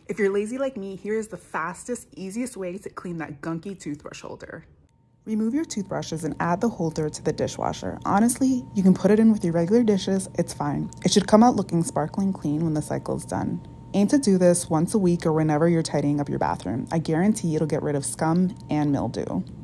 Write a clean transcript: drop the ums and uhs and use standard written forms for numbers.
If you're lazy like me, here's the fastest, easiest way to clean that gunky toothbrush holder. Remove your toothbrushes and add the holder to the dishwasher. Honestly, you can put it in with your regular dishes, it's fine. It should come out looking sparkling clean when the cycle's done. Aim to do this once a week or whenever you're tidying up your bathroom. I guarantee it'll get rid of scum and mildew.